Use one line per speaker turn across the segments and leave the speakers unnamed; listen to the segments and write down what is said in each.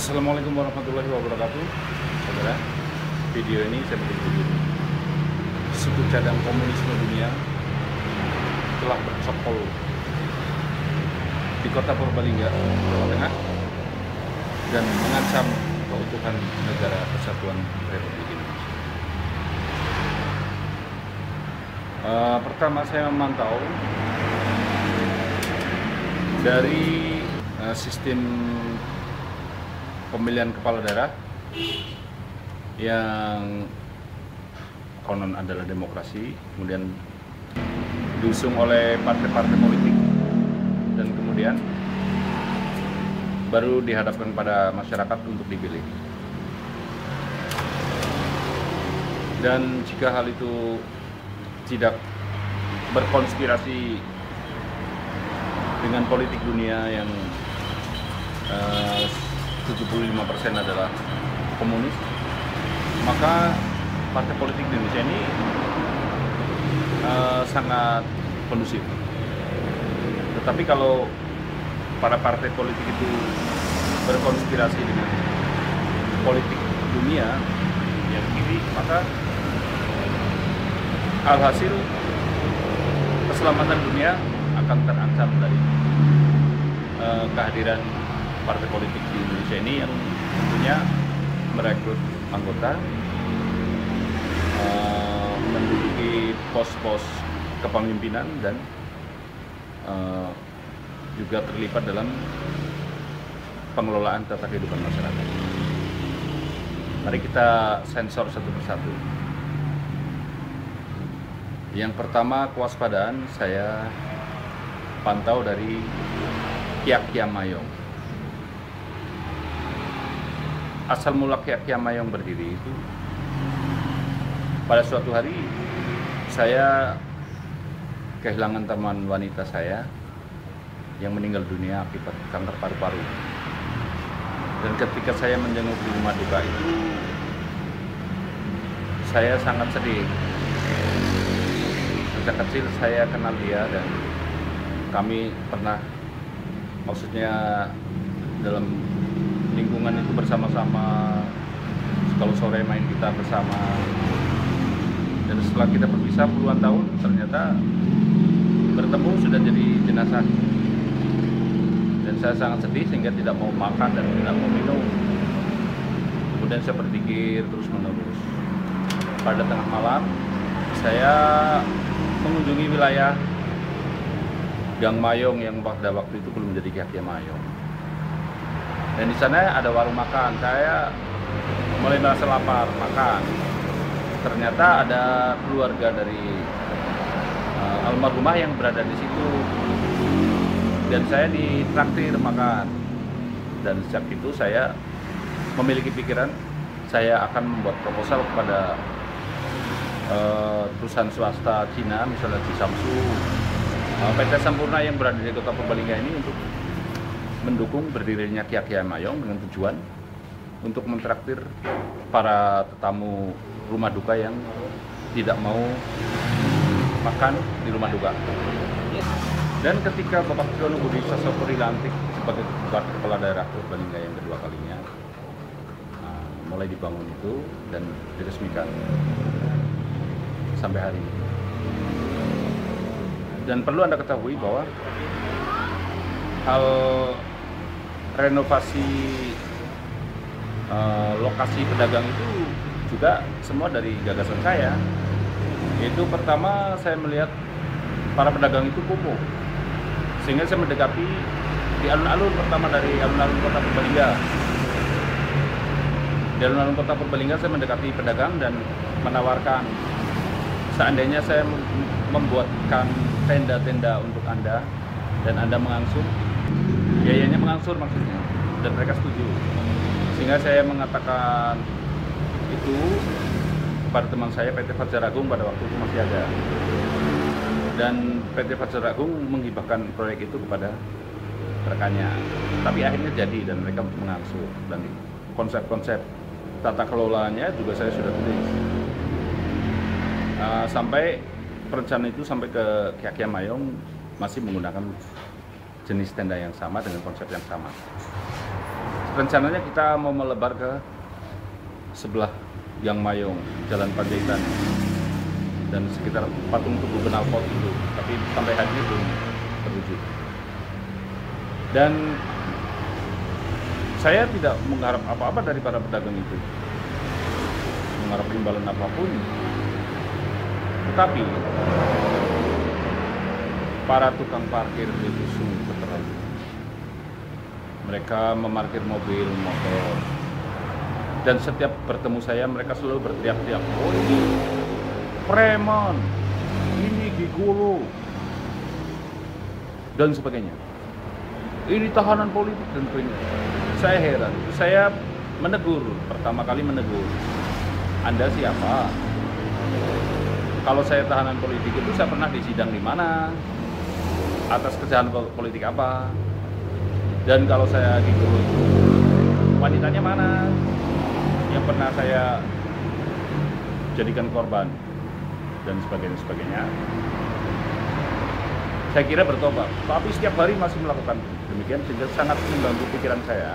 Assalamualaikum warahmatullahi wabarakatuh. Saudara, video ini saya bikin begini. Suku cadang komunisme dunia telah bercokol di kota Purbalingga, Jawa Tengah, dan mengancam keutuhan negara kesatuan Republik Indonesia. Pertama saya memantau dari sistem pemilihan kepala daerah yang konon adalah demokrasi, kemudian diusung oleh partai-partai politik, dan kemudian baru dihadapkan pada masyarakat untuk dipilih. Dan jika hal itu tidak berkonspirasi dengan politik dunia yang 75% adalah komunis, maka partai politik di Indonesia ini sangat kondusif. Tetapi kalau para partai politik itu berkonspirasi dengan politik dunia yang kiri, maka alhasil keselamatan dunia akan terancam dari kehadiran partai politik di Indonesia ini yang tentunya merekrut anggota, menduduki pos-pos kepemimpinan, dan juga terlibat dalam pengelolaan tata kehidupan masyarakat. Mari kita sensor satu persatu. Yang pertama, kewaspadaan saya pantau dari Kiak Kiam Mayong. Asal mula Kiak Kiam Mayong berdiri itu, pada suatu hari saya kehilangan teman wanita saya yang meninggal dunia akibat kanker paru-paru. Dan ketika saya menjenguk di rumah duka itu, saya sangat sedih. Sejak kecil saya kenal dia dan kami pernah, maksudnya dalam lingkungan itu bersama-sama, kalau sore main gitar bersama. Dan setelah kita berpisah puluhan tahun, ternyata bertemu sudah jadi jenazah. Dan saya sangat sedih sehingga tidak mau makan dan tidak mau minum. Kemudian saya berpikir terus menerus. Pada tengah malam saya mengunjungi wilayah Gang Mayong yang pada waktu itu belum menjadi Kiak Kiam Mayong. Dan di sana ada warung makan. Saya mulai merasa lapar, makan. Ternyata ada keluarga dari almarhumah yang berada di situ. Dan saya ditraktir makan. Dan sejak itu saya memiliki pikiran saya akan membuat proposal kepada perusahaan swasta Cina, misalnya Cisamsu, PT Sampurna yang berada di kota Purbalingga ini, untuk mendukung berdirinya Kiak Kiam Mayong dengan tujuan untuk mentraktir para tetamu rumah duka yang tidak mau makan di rumah duka. Dan ketika Bapak Triyono Budi Sasongko dilantik sebagai kepala daerah Purbalingga yang kedua kalinya, mulai dibangun itu dan diresmikan sampai hari ini. Dan perlu Anda ketahui bahwa hal renovasi lokasi pedagang itu juga semua dari gagasan saya. Yaitu pertama, saya melihat para pedagang itu kumuh, sehingga saya mendekati di alun-alun, pertama dari alun-alun kota Purbalingga. Di alun-alun kota Purbalingga saya mendekati pedagang dan menawarkan, seandainya saya membuatkan tenda-tenda untuk Anda dan Anda mengangsur, biayanya mengangsur maksudnya, dan mereka setuju. Sehingga saya mengatakan itu kepada teman saya PT Fajar Agung, pada waktu itu masih ada. Dan PT Fajar Agung menghibahkan proyek itu kepada rekannya. Tapi akhirnya jadi dan mereka mengangsur. Dan konsep-konsep tata kelolanya juga saya sudah tulis. Sampai perencanaan itu sampai ke Kiak Kiam Mayong masih menggunakan jenis tenda yang sama dengan konsep yang sama. rencananya kita mau melebar ke sebelah Yang Mayong, Jalan Panjaitan, dan sekitar patung tugu knalpot itu, tapi sampai hari ini belum terwujud. Dan saya tidak mengharap apa-apa dari para pedagang itu, mengharap imbalan apapun. Tetapi para tukang parkir itu sungguh keterlaluan. Mereka memarkir mobil, motor, dan setiap bertemu saya mereka selalu berteriak-teriak, "Oh ini preman, ini gigolo," dan sebagainya. Ini tahanan politik dan sebagainya. Saya heran. Saya menegur, pertama kali menegur, Anda siapa? Kalau saya tahanan politik itu saya pernah disidang di mana? Atas kejahatan politik apa? Dan kalau saya gigolo itu wanitanya mana yang pernah saya jadikan korban dan sebagainya. Saya kira bertobat, tapi setiap hari masih melakukan demikian sehingga sangat mengganggu pikiran saya.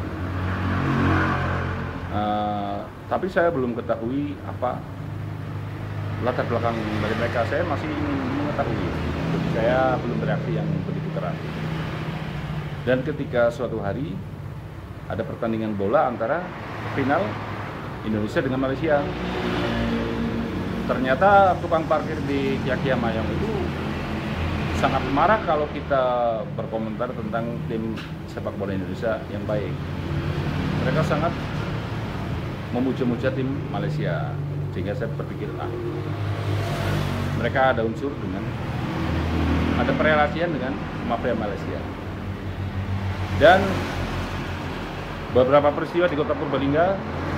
Tapi saya belum ketahui apa latar belakang dari mereka. Saya masih ingin mengetahui. Jadi saya belum bereaksi yang begitu keras. Dan ketika suatu hari ada pertandingan bola antara final Indonesia dengan Malaysia, ternyata tukang parkir di Yang Mayong itu sangat marah kalau kita berkomentar tentang tim sepak bola Indonesia yang baik. Mereka sangat memuja-muja tim Malaysia, sehingga saya berpikir, mereka ada unsur dengan, ada perelasian dengan mafia Malaysia. Dan beberapa peristiwa di kota Purbalingga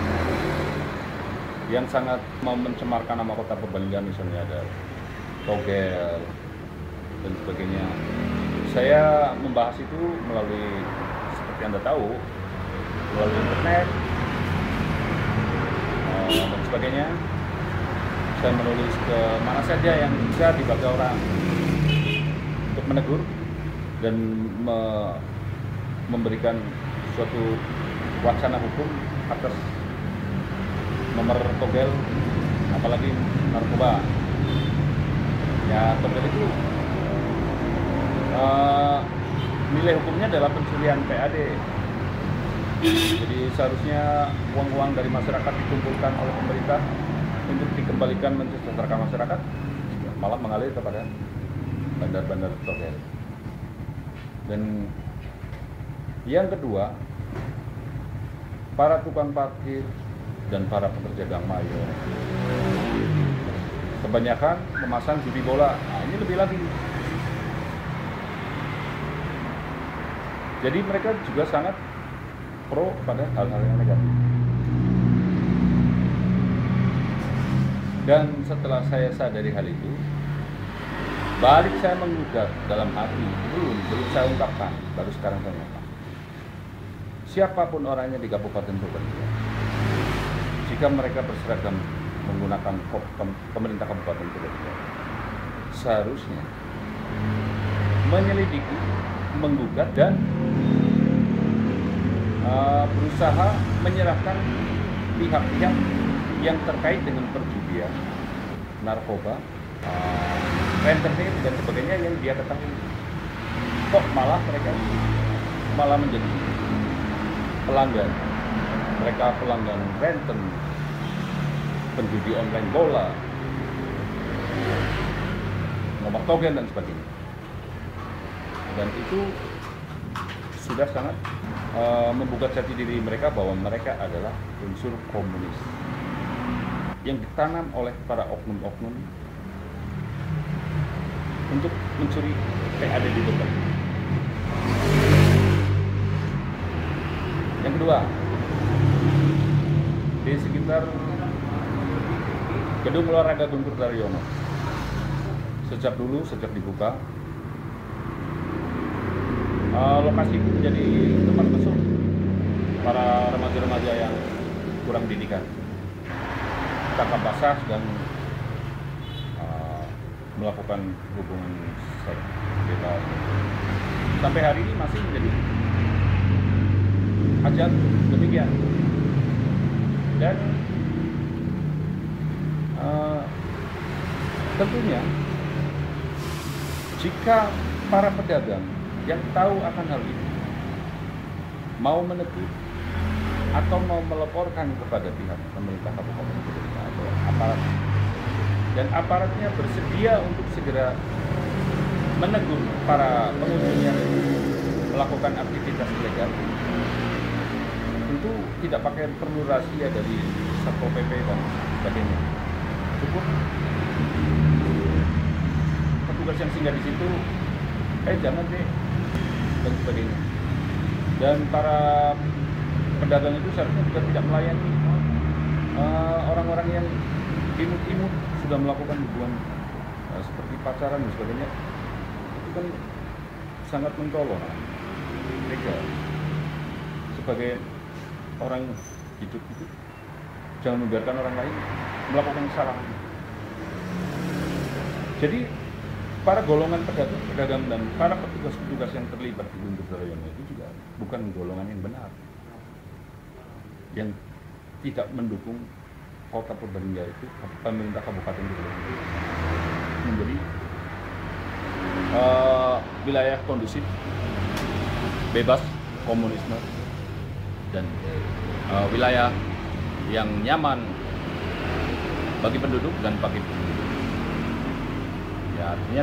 yang sangat mencemarkan nama kota Purbalingga, misalnya ada togel dan sebagainya. Saya membahas itu melalui, seperti Anda tahu, melalui internet dan sebagainya. Saya menulis ke mana saja yang bisa dibaca orang untuk menegur dan memberikan suatu wacana hukum atas nomor togel, apalagi narkoba. Ya, togel itu nilai hukumnya adalah pencurian PAD. Jadi seharusnya uang-uang dari masyarakat dikumpulkan oleh pemerintah untuk dikembalikan mensejahterakan masyarakat, malah mengalir kepada bandar-bandar togel. Dan yang kedua, para tukang parkir dan para pekerja Gang Mayong kebanyakan memasang judi bola. Ini lebih lagi. Jadi mereka juga sangat pro pada hal-hal yang negatif. Dan setelah saya sadari hal itu, balik saya menggugat dalam hati, belum saya ungkapkan, baru sekarang saya ungkapkan. Siapapun orangnya di Kabupaten Purbalingga, jika mereka berseragam menggunakan pemerintah Kabupaten Purbalingga, seharusnya menyelidiki, menggugat, dan berusaha menyerahkan pihak-pihak yang terkait dengan perjudian, narkoba, rentenir dan sebagainya yang dia ketahui. Kok malah mereka malah menjadi pelanggan. Mereka pelanggan renten, penjudi online bola, nomor togel dan sebagainya. Dan itu sudah sangat membuka jati diri mereka bahwa mereka adalah unsur komunis yang ditanam oleh para oknum-oknum untuk mencuri PAD di berbagai. Yang kedua, di sekitar gedung olahraga Guntur Daryono, sejak dibuka, lokasi itu menjadi tempat mesum para remaja-remaja yang kurang didikan, tangkap basah dan melakukan hubungan seks bebas. Sampai hari ini masih menjadi ajak demikian. Dan tentunya jika para pedagang yang tahu akan hal ini mau menegur atau mau melaporkan kepada pihak pemerintah Kabupaten Purbalingga atau aparat, dan aparatnya bersedia untuk segera menegur para pengunjung yang melakukan aktivitas ilegal, tentu tidak pakai perlu rahasia dari Satpol PP dan sebagainya. Cukup petugas yang singgah di situ, jangan deh, dan sebagainya. Dan para pedagang itu seharusnya juga tidak melayani orang-orang yang imut-imut sudah melakukan hubungan seperti pacaran dan sebagainya. Itu kan sangat mencolok. Mereka sebagai orang hidup itu jangan membiarkan orang lain melakukan kesalahan. Jadi para golongan pedagang dan para petugas-petugas yang terlibat di Guntur Sarayono itu juga bukan golongan yang benar, yang tidak mendukung Kota Purbalingga itu, pemerintah Kabupaten Purbalingga menjadi wilayah kondusif, bebas komunisme, dan wilayah yang nyaman bagi penduduk dan bagi penduduk. Ya, artinya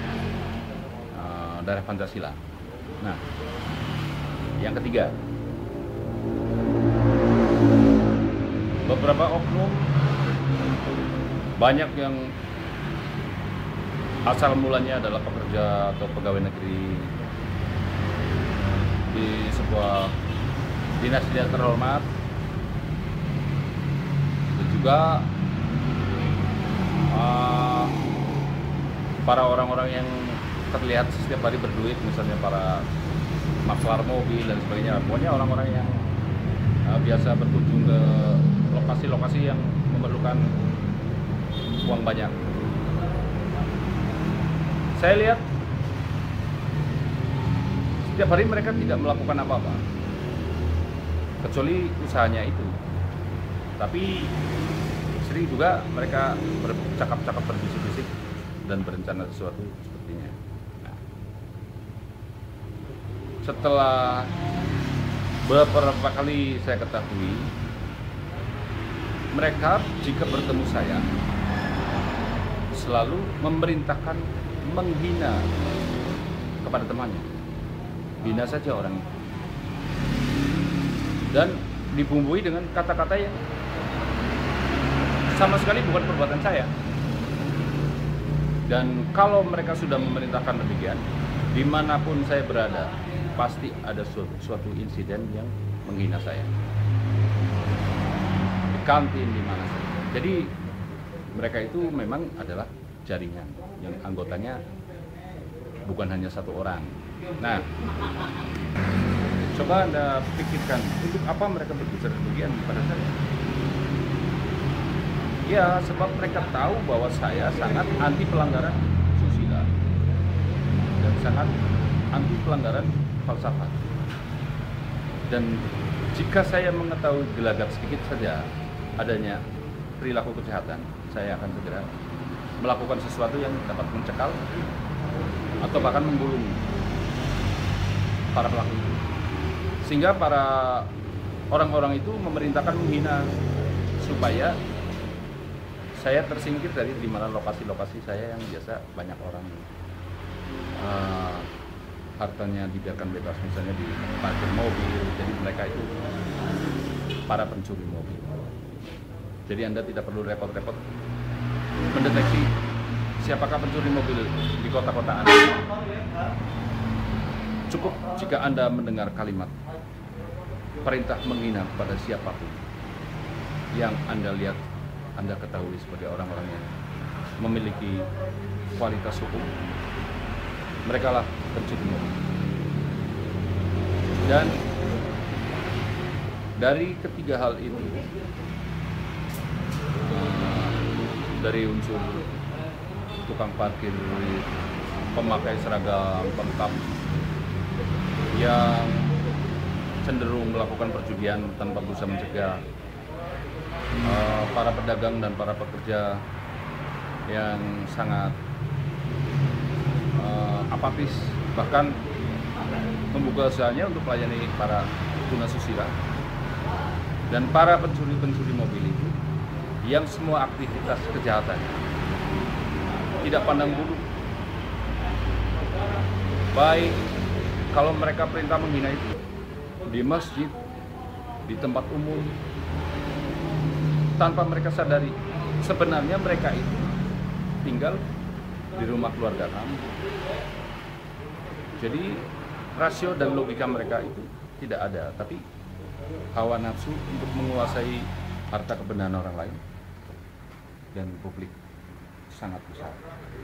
daerah Pancasila. Nah, yang ketiga, beberapa oknum banyak yang asal mulanya adalah pekerja atau pegawai negeri di sebuah dinas tidak terhormat, dan juga para orang-orang yang terlihat setiap hari berduit, misalnya para makelar mobil dan sebagainya. Pokoknya orang-orang yang biasa berkunjung ke lokasi-lokasi yang memerlukan uang banyak. Saya lihat setiap hari mereka tidak melakukan apa-apa kecuali usahanya itu. Tapi sering juga mereka bercakap-cakap, berbisik-bisik dan berencana sesuatu sepertinya. Nah, setelah beberapa kali saya ketahui, mereka jika bertemu saya selalu memerintahkan menghina kepada temannya. Hina saja orang itu, dan dibumbui dengan kata-kata yang sama sekali bukan perbuatan saya. Dan kalau mereka sudah memerintahkan demikian, dimanapun saya berada, pasti ada suatu insiden yang menghina saya. Di kantin, di mana saja. Jadi mereka itu memang adalah jaringan yang anggotanya bukan hanya satu orang. Nah, coba Anda pikirkan, untuk apa mereka berbicara demikian kepada saya? Ya, sebab mereka tahu bahwa saya sangat anti pelanggaran susila dan sangat anti pelanggaran falsafah. Dan jika saya mengetahui gelagat sedikit saja adanya perilaku kejahatan, saya akan segera melakukan sesuatu yang dapat mencekal atau bahkan menggulung para pelaku itu. Sehingga para orang-orang itu memerintahkan menghina supaya saya tersingkir dari di mana lokasi-lokasi saya yang biasa banyak orang hartanya dibiarkan bebas, misalnya di parkir mobil. Jadi mereka itu para pencuri mobil. Jadi Anda tidak perlu repot-repot mendeteksi siapakah pencuri mobil di kota-kota Anda. Cukup jika Anda mendengar kalimat perintah menghina kepada siapapun yang Anda lihat, Anda ketahui sebagai orang-orang yang memiliki kualitas hukum, mereka lah pencuri mobil. Dan dari ketiga hal ini, dari unsur tukang parkir, pemakai seragam lengkap yang cenderung melakukan perjudian tanpa berusaha mencegah. Para pedagang dan para pekerja yang sangat apatis, bahkan membuka usahanya untuk melayani para tunasusila dan para pencuri-pencuri mobil itu yang semua aktivitas kejahatan tidak pandang bulu. Baik kalau mereka perintah menghina itu di masjid, di tempat umum, tanpa mereka sadari sebenarnya mereka itu tinggal di rumah keluarga kami. Jadi rasio dan logika mereka itu tidak ada, tapi hawa nafsu untuk menguasai harta kebenaran orang lain dan publik sangat besar.